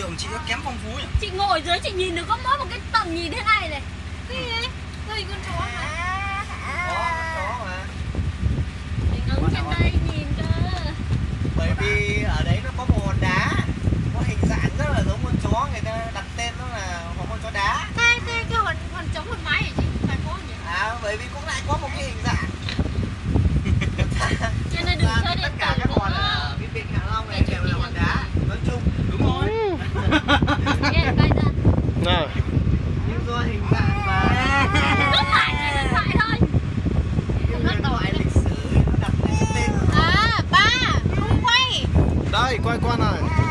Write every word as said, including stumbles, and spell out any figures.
tưởng chị kém phong phú nhỉ? Chị ngồi dưới chị nhìn được có mỗi một cái tầm nhìn thế này này. Cái gì đấy? Đây con chó mà. Đó, đó mà. Mình đứng trên đây nhìn cơ. Bởi vì ở đấy nó có một hòn đá, có hình dạng rất là giống con chó, người ta đặt tên nó là con chó đá. Thế thế cái hòn hòn trống hòn mái hả chị? Phải có nhỉ? À, bởi vì cũng lại có một cái hình dạng. Cho nên đừng chơi tất điện cả tử các hòn nữa. ở cái vịnh Hạ Long này đều là hòn đá. Nói chung, đúng rồi. Nghe quay ra. Nào. Nhưng do hình dạng và Nước lại chỉ điện thoại thôi. cái huyền thoại lịch sử nó đặt lên cái tên. À, ba, không quay. Đây, quay qua này.